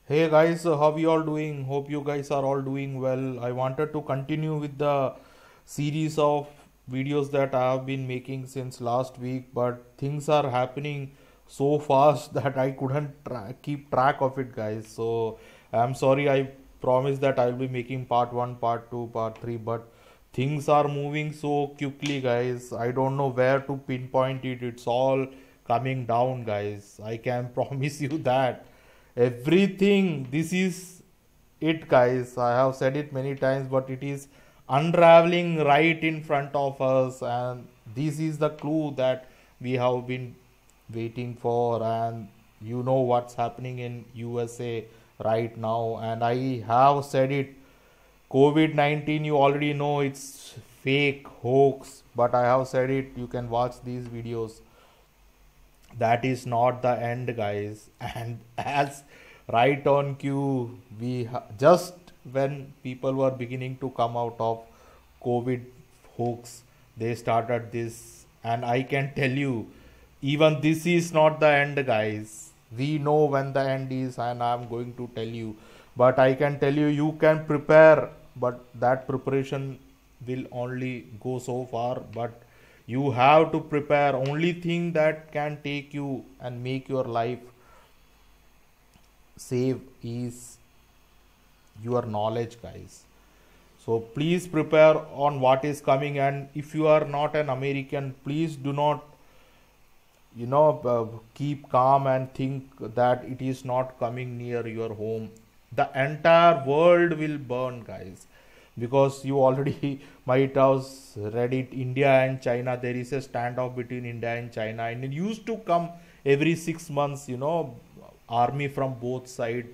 Hey guys, how you all doing? Hope you guys are all doing well. I wanted to continue with the series of videos that I have been making since last week, but things are happening so fast that I couldn't keep track of it, guys. So I'm sorry. I promise that I'll be making part 1, part 2, part 3, but things are moving so quickly, guys. I don't know where to pinpoint it. It's all coming down, guys. I can promise you that everything, this is it, guys. I have said it many times, but it is unraveling right in front of us, and this is the clue that we have been waiting for. And you know what's happening in USA right now, and I have said it. COVID-19, you already know it's fake hoax, but I have said it. You can watch these videos. That is not the end, guys. And as right on cue, just when people were beginning to come out of COVID hoax, they started this. And I can tell you, even this is not the end, guys. We know when the end is, and I'm going to tell you. But I can tell you, you can prepare, but that preparation will only go so far. But you have to prepare. Only thing that can take you and make your life save is your knowledge, guys. So please prepare on what is coming. And if you are not an American, please do not keep calm and think that it is not coming near your home. The entire world will burn, guys, because you already might have read it. India and China, there is a standoff between India and China, and it used to come every 6 months, army from both side,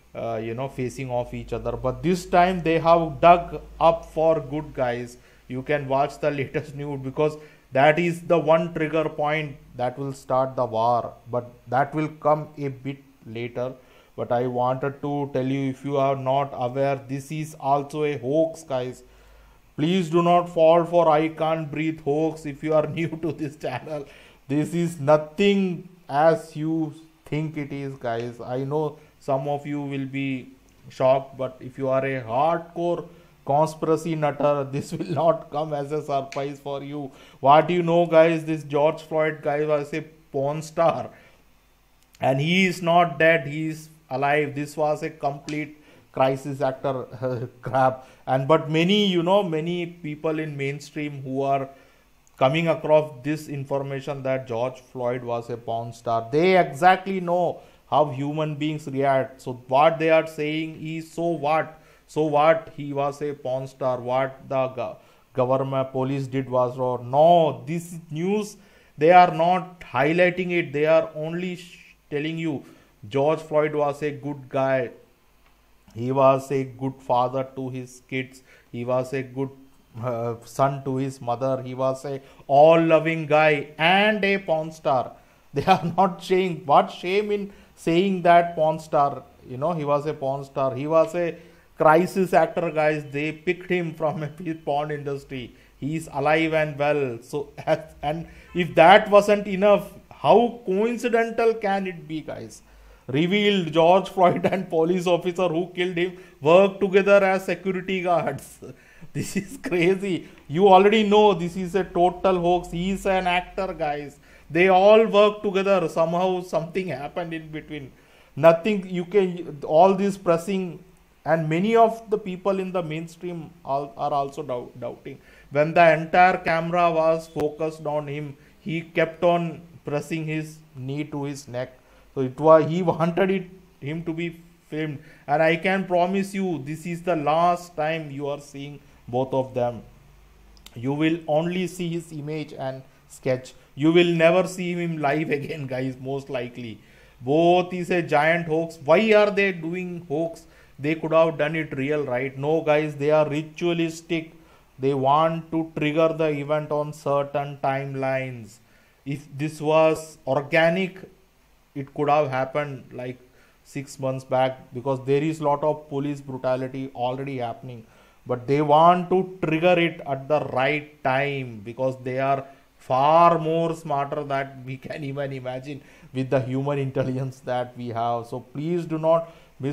facing off each other. But this time they have dug up for good, guys. You can watch the latest news, because that is the one trigger point that will start the war. But that will come a bit later. But I wanted to tell you, if you are not aware, this is also a hoax, guys. Please do not fall for I can't breathe hoax if you are new to this channel. This is nothing as you think it is, guys. I know some of you will be shocked, but if you are a hardcore conspiracy nutter, this will not come as a surprise for you. What you know, guys, this George Floyd guy was a porn star, and he is not dead, he is alive. This was a complete crisis actor crap. And but many people in mainstream who are coming across this information that George Floyd was a porn star, they exactly know how human beings react. So what they are saying is, so what he was a porn star, what the government police did was wrong. No, this news, they are not highlighting it. They are only telling you George Floyd was a good guy. He was a good father to his kids. He was a good son to his mother. He was a all loving guy and a porn star. They are not saying, what shame in saying that porn star. He was a porn star. He was a crisis actor, guys. They picked him from a porn industry. He is alive and well. So and if that wasn't enough, how coincidental can it be, guys? Revealed George Floyd and police officer who killed him work together as security guards. This is crazy. You already know this is a total hoax. He is an actor, guys. They all work together. Somehow something happened in between. Nothing you can, all this pressing, and many of the people in the mainstream are also doubting. When the entire camera was focused on him, he kept on pressing his knee to his neck. So it was, he wanted him to be filmed. And I can promise you, this is the last time you are seeing both of them. You will only see his image and sketch. You will never see him live again, guys, most likely. Both is a giant hoax. Why are they doing hoax? They could have done it real, right? No, guys, they are ritualistic. They want to trigger the event on certain timelines. If this was organic, it could have happened like 6 months back, because there is lot of police brutality already happening. But they want to trigger it at the right time, because they are far more smarter that we can even imagine with the human intelligence that we have. So please do not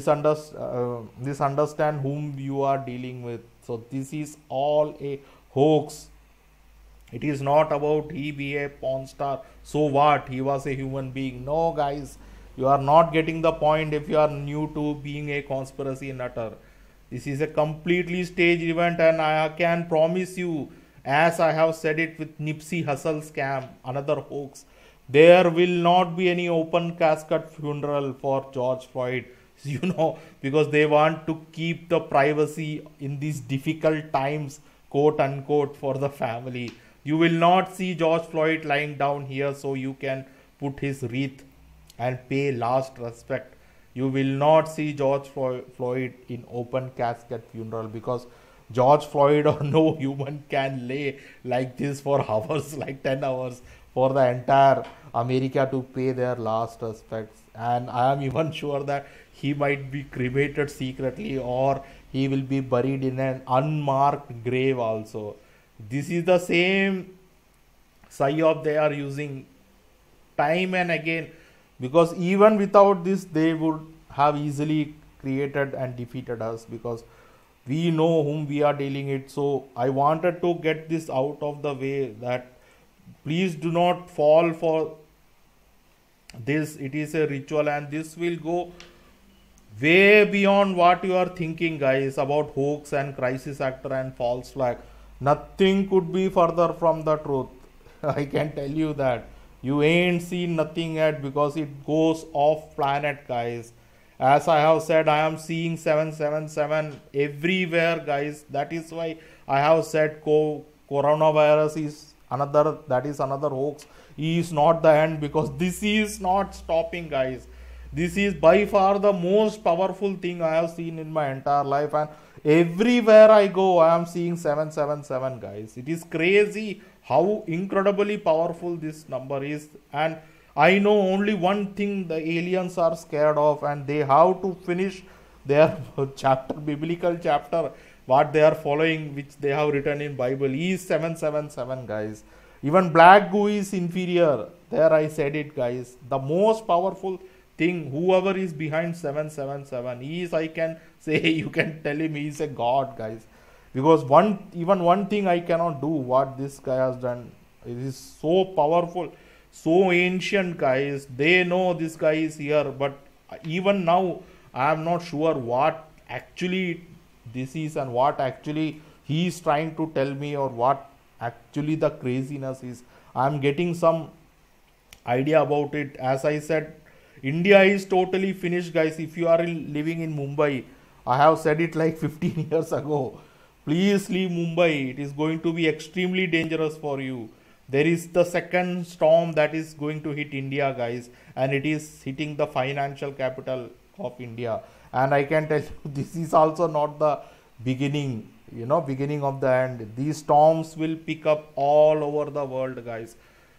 misunderstand whom you are dealing with. So this is all a hoax. It is not about he be a porn star. So what? He was a human being. No, guys, you are not getting the point if you are new to being a conspiracy nutter. This is a completely staged event, and I can promise you, as I have said it with Nipsey Hussle scam, another hoax, there will not be any open casket funeral for George Floyd. Because they want to keep the privacy in these difficult times, quote unquote, for the family. You will not see George Floyd lying down here so you can put his wreath and pay last respect. You will not see George Floyd in open casket funeral, because George Floyd or no human can lay like this for hours, like 10 hours, for the entire America to pay their last respects. And I am even sure that he might be cremated secretly, or he will be buried in an unmarked grave also. This is the same psyop they are using time and again, because even without this they would have easily created and defeated us, because we know whom we are dealing it. So I wanted to get this out of the way, that please do not fall for this. It is a ritual, and this will go way beyond what you are thinking, guys, about hoax and crisis actor and false flag. Nothing could be further from the truth. I can tell you that. You ain't seen nothing yet, because it goes off planet, guys. As I have said, I am seeing 777 everywhere, guys. That is why I have said coronavirus is another hoax. Is not the end, because this is not stopping, guys. This is by far the most powerful thing I have seen in my entire life, and everywhere I go, I am seeing 777, guys. It is crazy how incredibly powerful this number is. And I know only one thing the aliens are scared of, and they have to finish their biblical chapter, what they are following, which they have written in Bible, is 777, guys. Even black goo is inferior. There I said it, guys. The most powerful thing, whoever is behind 777 is, I can say, you can tell him he is a god, guys. Because even one thing I cannot do what this guy has done. It is so powerful, so ancient, guys. They know this guy is here, but even now I am not sure what actually this is, and what actually he is trying to tell me, or what actually the craziness is. I am getting some idea about it. As I said, India is totally finished, guys. If you are living in Mumbai, I have said it like 15 years ago. Please leave Mumbai. It is going to be extremely dangerous for you. There is the second storm that is going to hit India, guys, and it is hitting the financial capital of India. And I can tell you, this is also not the beginning, beginning of the end. These storms will pick up all over the world, guys.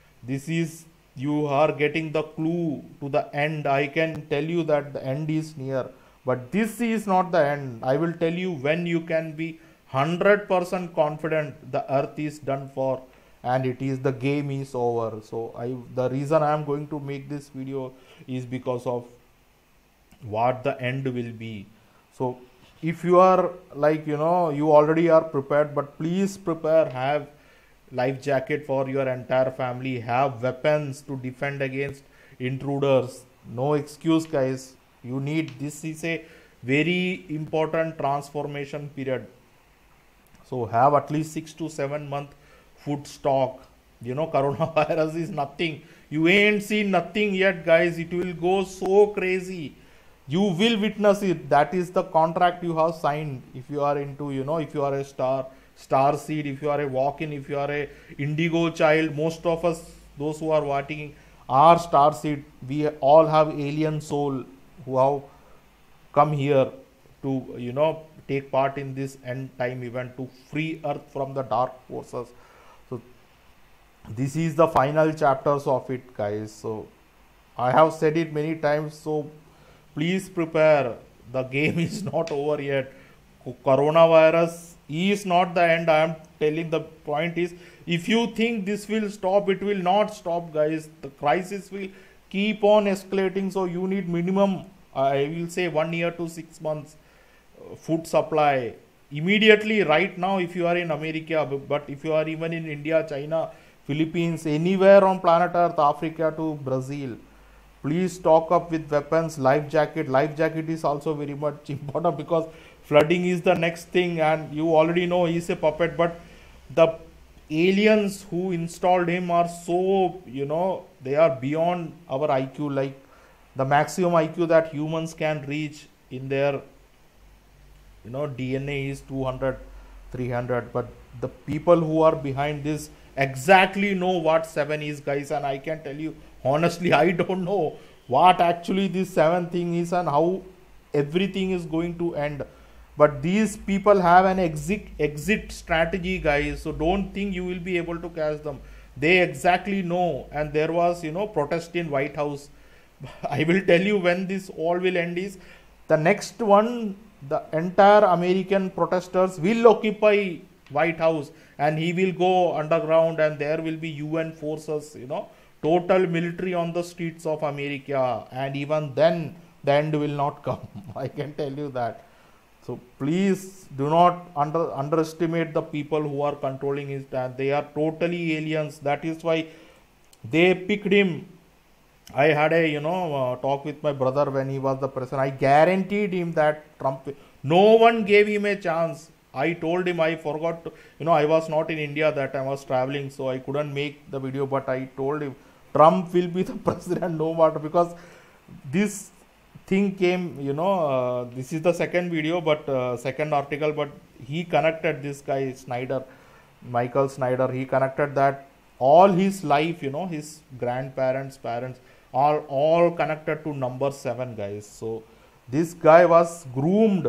You are getting the clue to the end. I can tell you that the end is near, but this is not the end. I will tell you when you can be 100% confident the earth is done for, and the game is over. So the reason I am going to make this video is because of what the end will be. So if you are like, you already are prepared, but please prepare, have life jacket for your entire family, have weapons to defend against intruders. No excuse, guys. This is a very important transformation period. So have at least 6 to 7 month food stock. Coronavirus is nothing. You ain't seen nothing yet, guys. It will go so crazy. You will witness it. That is the contract you have signed. If you are into, if you are a star seed, if you are a walk-in, if you are a indigo child, most of us, those who are watching, are star seed. We all have alien soul who have come here to, take part in this end time event, to free earth from the dark forces. So this is the final chapters of it, guys. So I have said it many times, so please prepare. The game is not over yet. coronavirus is not the end. I am telling, the point is, if you think this will stop, it will not stop, guys. The crisis will keep on escalating. So you need minimum, I will say, 1 year to 6 months food supply immediately right now if you are in America. But if you are even in India, China, Philippines, anywhere on planet Earth, Africa to Brazil, please stock up with weapons, life jacket is also very much important, because flooding is the next thing, and you already know he's a puppet. But the aliens who installed him are so, they are beyond our IQ. Like the maximum IQ that humans can reach in their DNA is 200, 300. But the people who are behind this exactly know what 7 is, guys. And I can tell you honestly, I don't know what actually this 7 thing is and how everything is going to end. But these people have an exit strategy, guys. So don't think you will be able to catch them. They exactly know. And there was protest in White House. I will tell you when this all will end is the next one. The entire American protesters will occupy White House, and he will go underground, and there will be UN forces, total military on the streets of America. And even then the end will not come. I can tell you that. So please do not underestimate the people who are controlling his stand. They are totally aliens. That is why they picked him. I had a talk with my brother when he was the president. I guaranteed him that Trump. No one gave him a chance. I told him, I forgot to, I was not in India that time. I was traveling, so I couldn't make the video. But I told him Trump will be the president no matter, because this thing came. This is the second video, but second article. But he connected this guy Snyder, Michael Snyder. He connected that all his life, his grandparents, parents, are all connected to number 7, guys. So this guy was groomed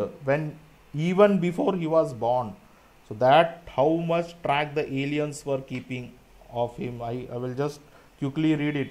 even before he was born. So that how much track the aliens were keeping of him. I will just quickly read it.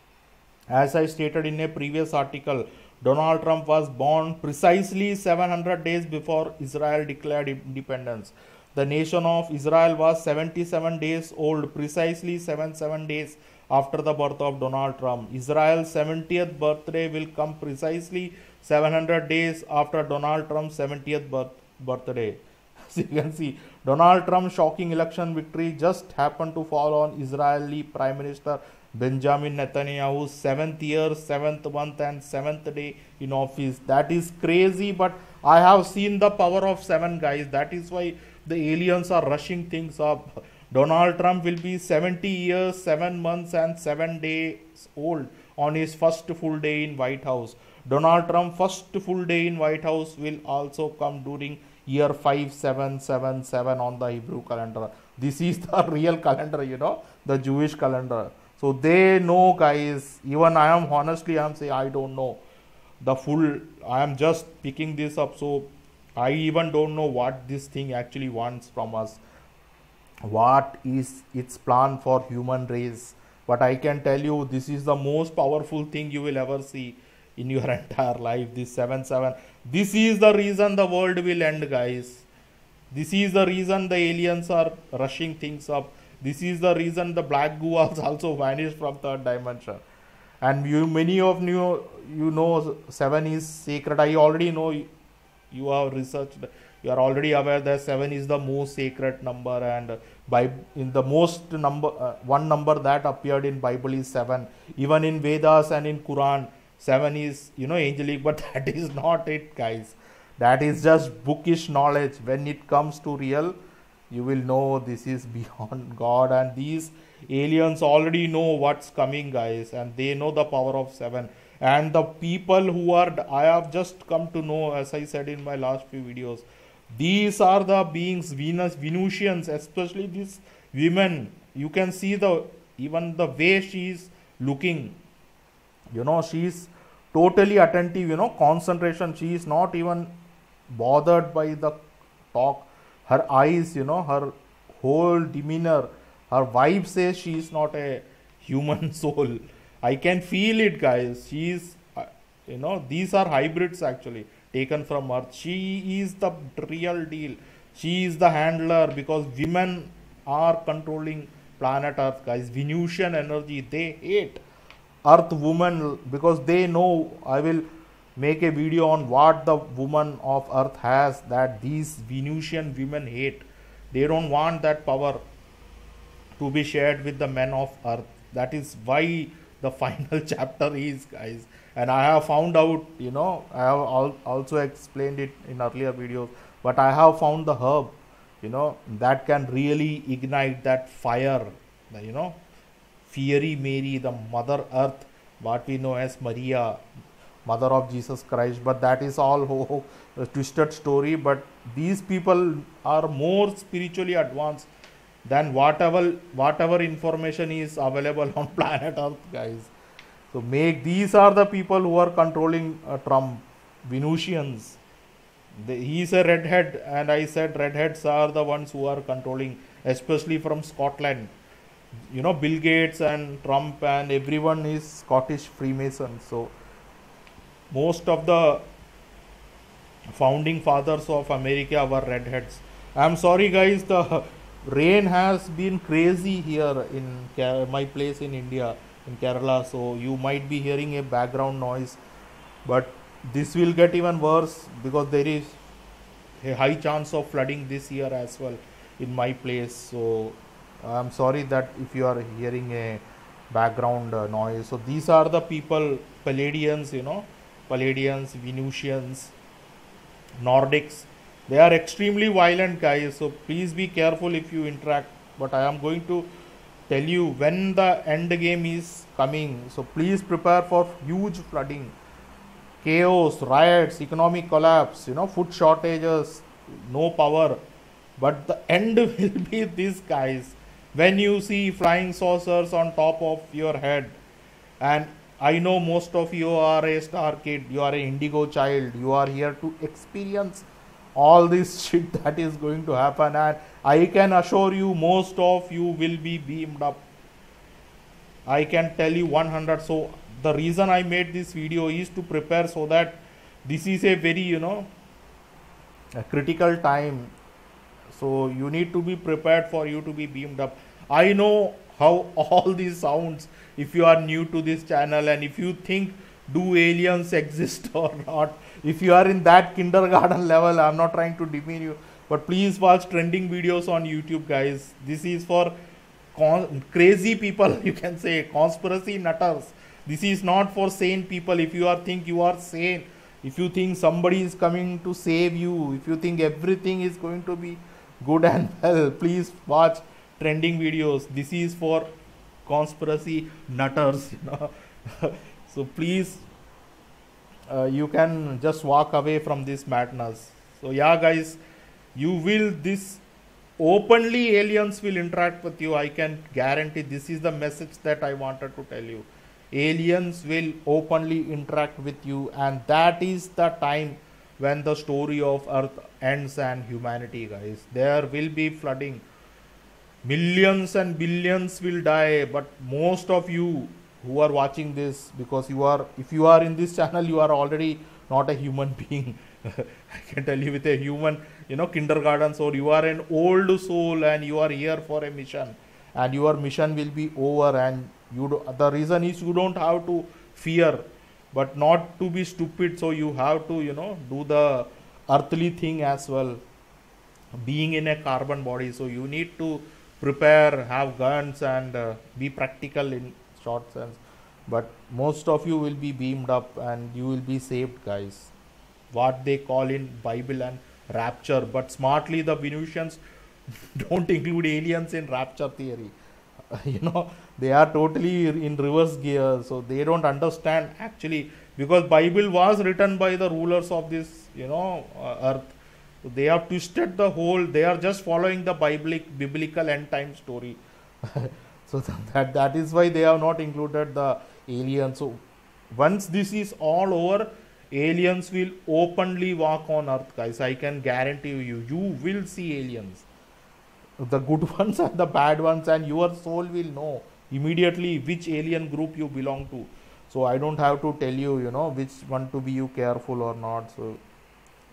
As I stated in a previous article, Donald Trump was born precisely 700 days before Israel declared independence. The nation of Israel was 77 days old, precisely 77 days after the birth of Donald Trump. Israel's 70th birthday will come precisely 700 days after Donald Trump's 70th birthday. As you can see, Donald Trump's shocking election victory just happened to fall on Israeli Prime Minister Benjamin Netanyahu's 7th year, 7th month and 7th day in office. That is crazy, but I have seen the power of 7, guys. That is why the aliens are rushing things up. Donald Trump will be 70 years, 7 months and 7 days old on his first full day in White House. Donald Trump's first full day in White House will also come during year 5777 on the Hebrew calendar. This is the real calendar, the Jewish calendar. So they know, guys. Even I am saying I don't know the full. I am just picking this up. So I even don't know what this thing actually wants from us. What is its plan for human race? But I can tell you, this is the most powerful thing you will ever see in your entire life. This 7-7. This is the reason the world will end, guys. This is the reason the aliens are rushing things up. This is the reason the black goo also vanished from third dimension. And many of you 7 is sacred. I already know you have researched. You are already aware that 7 is the most sacred number, and in the most number, one number that appeared in Bible is 7. Even in Vedas and in Quran, 7 is angelic, but that is not it, guys. That is just bookish knowledge. When it comes to real, you will know this is beyond God, and these aliens already know what's coming, guys, and they know the power of 7. And the people I have just come to know, as I said in my last few videos, these are the beings, Venusians, especially these women. You can see even the way she is looking. She is totally attentive, concentration. She is not even bothered by the talk. Her eyes, her whole demeanor, her vibe says she is not a human soul. I can feel it, guys. She is, these are hybrids actually. taken from earth. She is the real deal. She is the handler, because women are controlling planet earth, guys. Venusian energy, they hate earth woman, because they know, I will make a video on what the woman of earth has, that these Venusian women hate. They don't want that power to be shared with the men of earth. That is why the final chapter is, guys. And I have found out, I have also explained it in earlier videos, but I have found the herb, that can really ignite that fire, you know fiery Mary, the Mother Earth, what we know as Maria, Mother of Jesus Christ. But that is all a twisted story. But these people are more spiritually advanced than whatever information is available on planet Earth, guys. So these are the people who are controlling Trump, Venusians. He is a redhead, and I said redheads are the ones who are controlling, especially from Scotland. Bill Gates and Trump and everyone is Scottish Freemason. So most of the founding fathers of America were redheads. I'm sorry, guys, the rain has been crazy here in my place in India, in Kerala, so you might be hearing a background noise, but this will get even worse, because there is a high chance of flooding this year as well in my place. So I'm sorry that if you are hearing a background noise. So these are the people, Palladians, Palladians, Venusians, Nordics. They are extremely violent, guys. So please be careful if you interact. But I am going to tell you when the end game is coming. So please prepare for huge flooding, chaos, riots, economic collapse, food shortages, no power. But the end will be this, guys. When you see flying saucers on top of your head, and I know most of you are a star kid, you are an indigo child, you are here to experience all this shit that is going to happen, and I can assure you most of you will be beamed up. I can tell you 100. So the reason I made this video is to prepare, so that this is a very a critical time. So you need to be prepared for you to be beamed up. I know how all this sounds if you are new to this channel, and if you think, do aliens exist or not, if you are in that kindergarten level, I'm not trying to demean you, but please watch trending videos on YouTube, guys. This is for crazy people, you can say, conspiracy nutters. This is not for sane people. If you think you are sane, if you think somebody is coming to save you, if you think everything is going to be good and well, please watch trending videos. This is for conspiracy nutters, So please, you can just walk away from this madness. So yeah, guys, this openly aliens will interact with you. I can guarantee. This is the message that I wanted to tell you. Aliens will openly interact with you, and that is the time when the story of Earth ends and humanity, guys. There will be flooding. Millions and billions will die, but most of you who are watching this, because if you are in this channel, you are already not a human being. I can tell you, with a human, kindergarten soul, you are an old soul, and you are here for a mission, and your mission will be over, and the reason is you don't have to fear, but not to be stupid. So you have to, do the earthly thing as well, being in a carbon body. So you need to prepare, have guns, and be practical in short sense. But most of you will be beamed up, and you will be saved, guys. What they call in Bible and rapture. But smartly, the Venusians don't include aliens in rapture theory. They are totally in reverse gear, so they don't understand actually, because Bible was written by the rulers of this earth. So they have twisted the whole. They are just following the biblical end time story. So that is why they have not included the aliens. So once this is all over, aliens will openly walk on earth, guys. I can guarantee you will see aliens, the good ones and the bad ones, and your soul will know immediately which alien group you belong to. So I don't have to tell you, which one to be you careful or not. So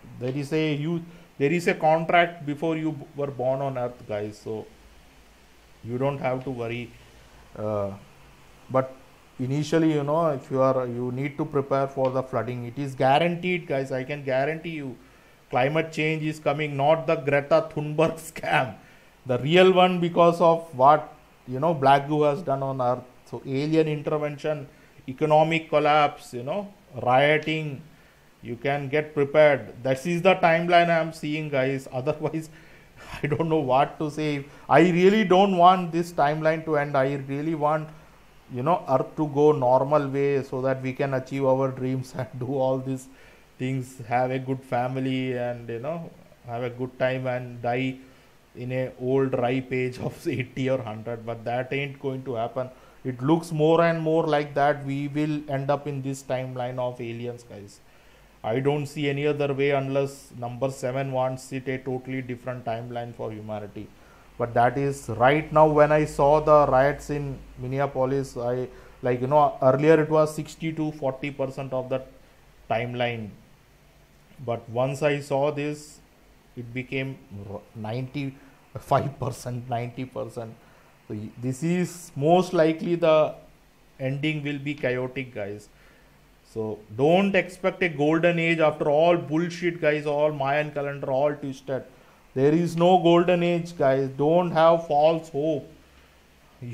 There is a there is a contract before you were born on earth, guys, so you don't have to worry. uh, but initially, if you need to prepare for the flooding. It is guaranteed, guys. I can guarantee you, climate change is coming. Not the Greta Thunberg scam, the real one, because of what Black Goo has done on earth. So alien intervention, economic collapse, rioting. You can get prepared. That is the timeline I am seeing, guys. Otherwise, I don't know what to say. I really don't want this timeline to end. I really want earth to go normal way, so that we can achieve our dreams and do all these things, have a good family, and have a good time, and die in a old ripe age of 80 or 100. But that ain't going to happen. It looks more and more like that we will end up in this timeline of aliens, guys. I don't see any other way, unless number 7 wants it a totally different timeline for humanity. But that is right now. When I saw the riots in Minneapolis, I, earlier it was 60 to 40% of the timeline. But once I saw this, it became 95%, 90%. So this is most likely the ending will be chaotic, guys. So don't expect a golden age after all bullshit, guys. All Mayan calendar, all twisted. There is no golden age, guys. Don't have false hope. You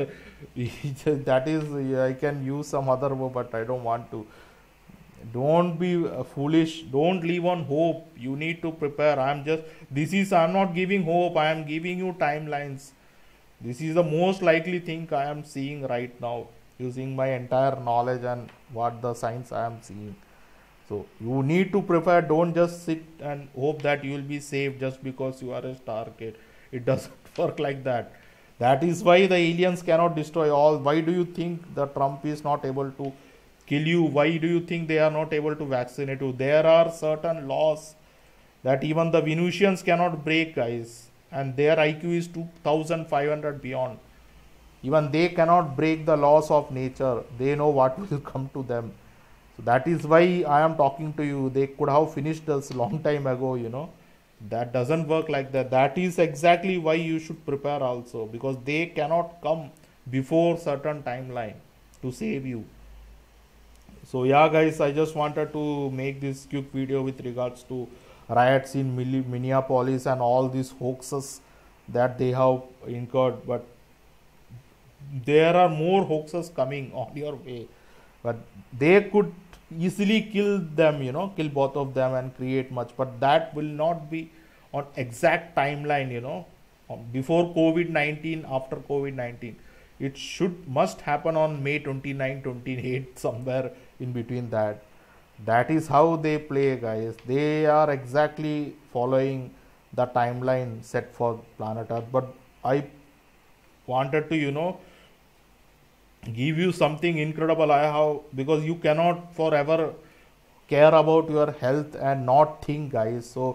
that is, I can use some other word, but I don't want to. Don't be foolish. Don't live on hope. You need to prepare. I'm not giving hope. I am giving you timelines. This is the most likely thing I am seeing right now, using my entire knowledge and what the science I am seeing. So you need to prepare. Don't just sit and hope that you will be saved just because you are a star kid. It doesn't work like that. That is why the aliens cannot destroy all. Why do you think the Trump is not able to kill you? Why do you think they are not able to vaccinate you? There are certain laws that even the Venusians cannot break, guys. And their IQ is 2500 beyond. Even they cannot break the laws of nature. They know what will come to them. So that is why I am talking to you. They could have finished us long time ago. That doesn't work like that. That is exactly why you should prepare also, because they cannot come before certain timeline to save you. So yeah, guys, I just wanted to make this quick video with regards to riots in Minneapolis and all these hoaxes that they have incurred. But there are more hoaxes coming on your way. But they could easily kill them, kill both of them and create much. But that will not be on exact timeline, before COVID-19, after COVID-19. It must happen on May 29, 28, somewhere in between that. That is how they play, guys. They are exactly following the timeline set for planet Earth. But I wanted to, give you something incredible. I have, because you cannot forever care about your health and not think, guys. So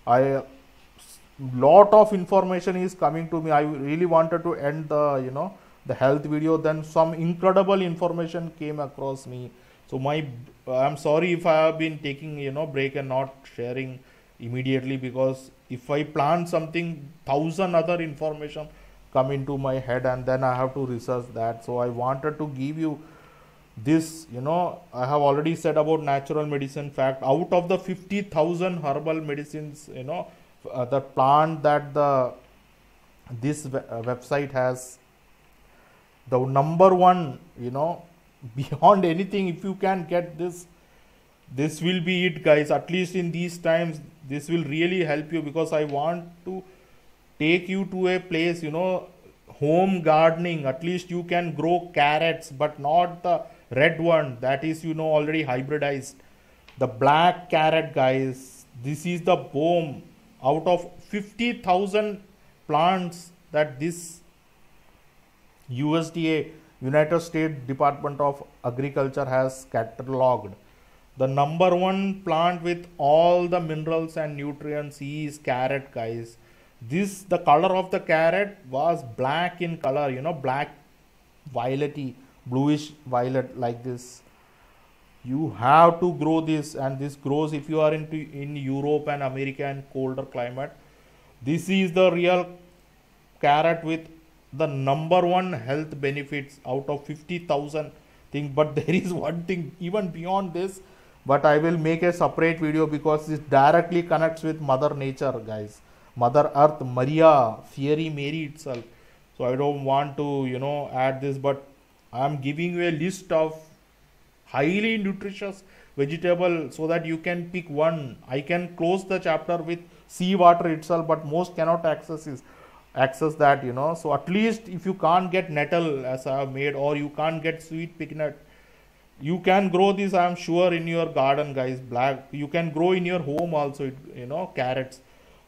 lot of information is coming to me. I really wanted to end the health video. Then some incredible information came across me. So I'm sorry if I have been taking break and not sharing immediately, because if I plan something, 1,000 other information come into my head and then I have to research that. So I wanted to give you this. I have already said about natural medicine fact. Out of the 50,000 herbal medicines, the plant that this website has, the number one, beyond anything, if you can get this will be it, guys. At least in these times, this will really help you, because I want to take you to a place, home gardening. At least you can grow carrots, but not the red one that is already hybridized. The black carrot, guys, this is the bomb. Out of 50,000 plants that this USDA, United States Department of Agriculture, has cataloged, the number one plant with all the minerals and nutrients is carrot, guys. The color of the carrot was black in color, black, violety, bluish violet, like this. You have to grow this, and this grows if you are in Europe and America and colder climate. This is the real carrot with the number one health benefits out of 50,000 things. But there is one thing even beyond this, but I will make a separate video because this directly connects with Mother Nature, guys. Mother Earth, Maria, Fairy Mary itself. So I don't want to, add this, but I am giving you a list of highly nutritious vegetable so that you can pick one. I can close the chapter with sea water itself, but most cannot access that, so at least if you can't get nettle as I have made, or you can't get sweet peanut, you can grow this, I am sure, in your garden, guys. Black, you can grow in your home also, carrots.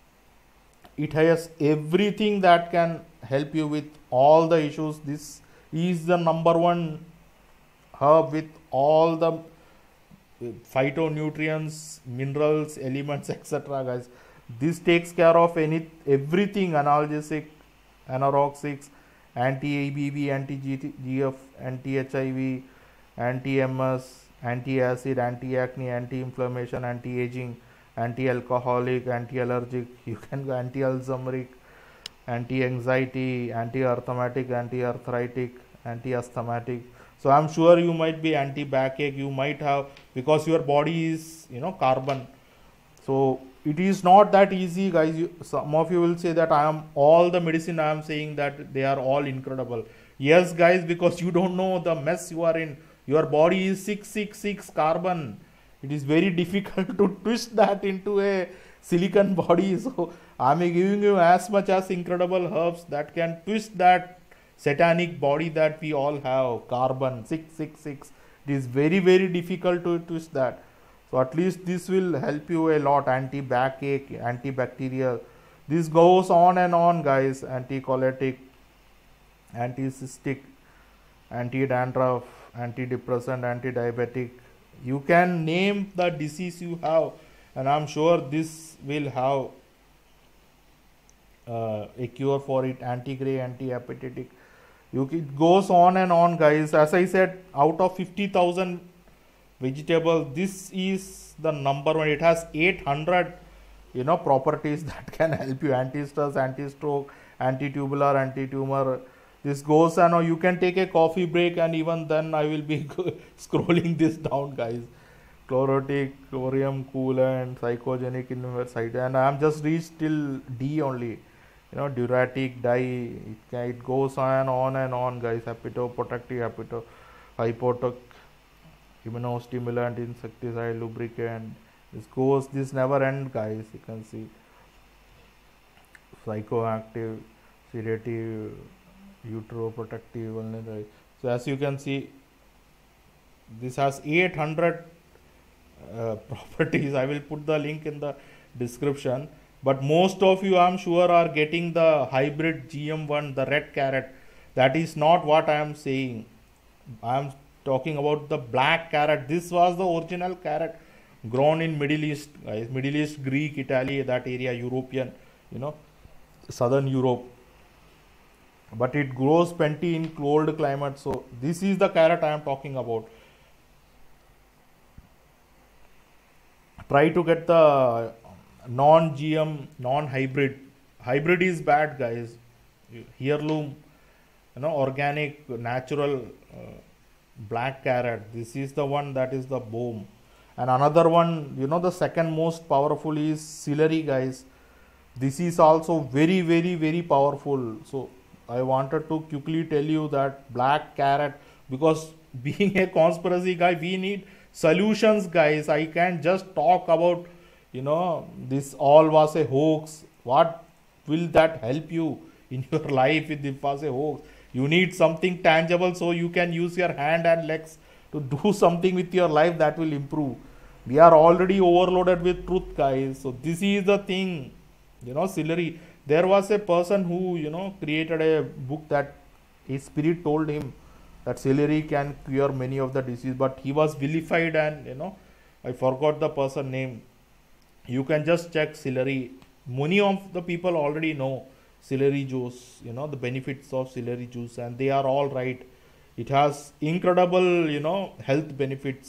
It has everything that can help you with all the issues. This is the number one herb with all the phytonutrients, minerals, elements, etc., guys. This takes care of everything: analgesic, anorexics, anti-ABV, anti-GF, anti-HIV, anti-MS, anti-acid, anti-acne, anti-inflammation, anti-aging, anti-alcoholic, anti-allergic. You can go anti-Alzheimeric, anti-anxiety, anti-arthritic, anti-arthritic, anti-asthmatic. So I'm sure you might be anti-backache. You might have, because your body is carbon. So it is not that easy, guys. Some of you will say that all the medicine I am saying that they are all incredible. Yes, guys, because you don't know the mess you are in. Your body is 666 carbon. It is very difficult to twist that into a silicon body. So I am giving you as much as incredible herbs that can twist that satanic body that we all have, carbon 666. It is very, very difficult to twist that. So at least this will help you a lot. Anti-backache, antibacterial. This goes on and on, guys. Anticholetic, anti-cystic, anti-dandruff, antidepressant, anti-diabetic. You can name the disease you have, and I'm sure this will have a cure for it. Anti-gray, anti-hepatitic. It goes on and on, guys. As I said, out of 50,000 vegetables, this is the number one. It has 800 properties that can help you: anti-stress, anti-stroke, anti-tubular, anti-tumor. This goes, and you can take a coffee break, and even then I will be scrolling this down, guys. Chlorotic, chlorium coolant, psychogenic inverside, and I am just reached till D only. Diuretic, dye, it goes on and on, guys. Hepatoprotective, hypotoc, immunostimulant, insecticide, lubricant. This never end, guys. You can see psychoactive, sedative, uteroprotective, vulnerable. So as you can see, this has 800 properties. I will put the link in the description. But most of you, I'm sure, are getting the hybrid GM1, the red carrot. That is not what I am saying. I am talking about the black carrot. This was the original carrot grown in Middle East, guys. Middle East, Greek, Italy, that area, European, Southern Europe. But it grows plenty in cold climate. So this is the carrot I am talking about. Try to get the non-GM, non-hybrid. Hybrid is bad, guys. Heirloom, organic, natural black carrot. This is the one that is the boom. And another one, the second most powerful is celery, guys. This is also very, very, very powerful. So I wanted to quickly tell you that black carrot, because being a conspiracy guy, we need solutions, guys. I can't just talk about this all was a hoax. What will that help you in your life if it was a hoax? You need something tangible so you can use your hand and legs to do something with your life that will improve. We are already overloaded with truth, guys. So this is the thing, celery. There was a person who, created a book that his spirit told him that celery can cure many of the diseases, but he was vilified, and, I forgot the person name. You can just check celery. Many of the people already know celery juice, the benefits of celery juice, and they are all right. It has incredible, health benefits.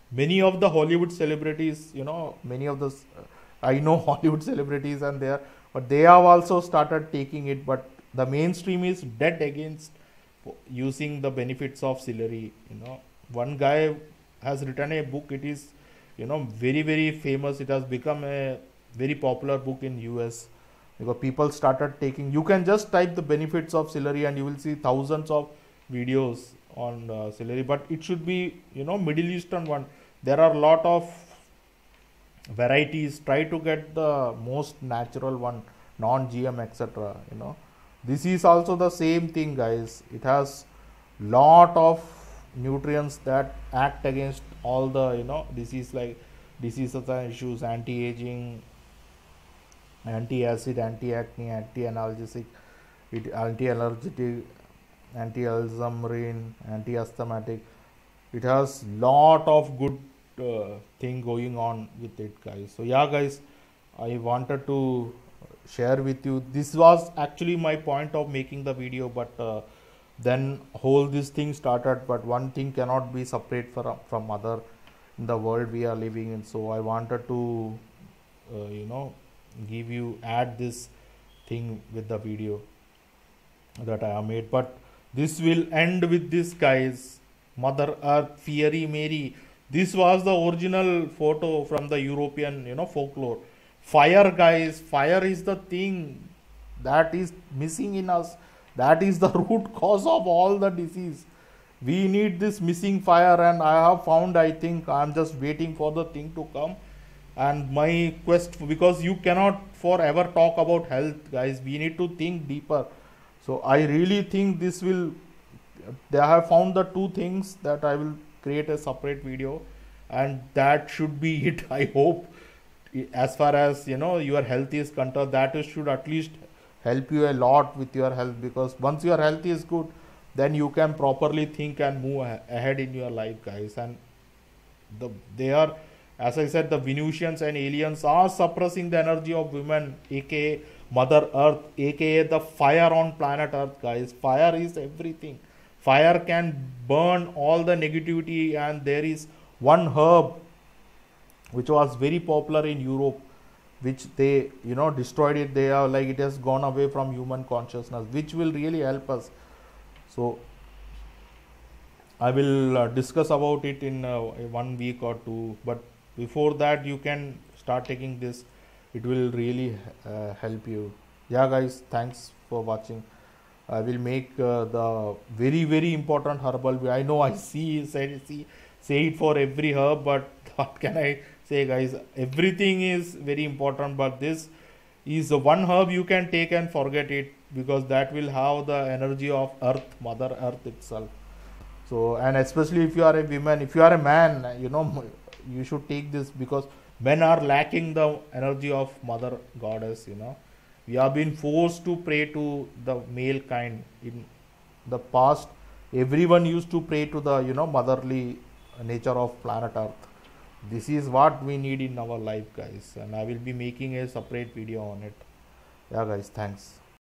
Many of the Hollywood celebrities, many of the I know Hollywood celebrities and they are, but they have also started taking it. But the mainstream is dead against using the benefits of celery. One guy has written a book. It is, very very famous. It has become a very popular book in US because people started taking. You can just type the benefits of celery and you will see thousands of videos on celery. But it should be, Middle Eastern one. There are a lot of varieties. Try to get the most natural one, non-GM, etc. This is also the same thing, guys. It has lot of nutrients that act against all the diseases and issues, anti-aging, anti-acid, anti-acne, anti-analgesic, anti-allergic, anti-alzheimerine, anti-asthmatic. It has lot of good thing going on with it, guys. So yeah, guys, I wanted to share with you. This was actually my point of making the video, but then whole this thing started. But one thing cannot be separate from other in the world we are living in. So I wanted to add this thing with the video that I have made. But this will end with this, guys. Mother Earth, Fiery Mary. This was the original photo from the European, folklore. Fire, guys. Fire is the thing that is missing in us. That is the root cause of all the disease. We need this missing fire, and I have found. I think I'm just waiting for the thing to come. And my quest, because you cannot forever talk about health, guys. We need to think deeper. So I really think this will. They have found the two things that I will create a separate video, and that should be it. I hope, as far as your health is concerned, that should at least help you a lot with your health, because once your health is good, then you can properly think and move ahead in your life, guys. And they are, as I said, the Venusians and aliens are suppressing the energy of women, aka Mother Earth, aka the fire on planet Earth, guys. Fire is everything. Fire can burn all the negativity, and there is one herb which was very popular in Europe, which they destroyed it. They are like, it has gone away from human consciousness, which will really help us. So I will discuss about it in 1 week or two, but before that you can start taking this. It will really help you. Yeah, guys, thanks for watching. I will make the very very important herbal. I know I say it for every herb, but what can I say, guys? Everything is very important, but this is the one herb you can take and forget it, because that will have the energy of Earth, Mother Earth itself. So, and especially if you are a woman, if you are a man, you should take this, because men are lacking the energy of Mother Goddess. We have been forced to pray to the male kind. In the past, everyone used to pray to the motherly nature of planet Earth. This is what we need in our life, guys, and I will be making a separate video on it. Yeah, guys, thanks.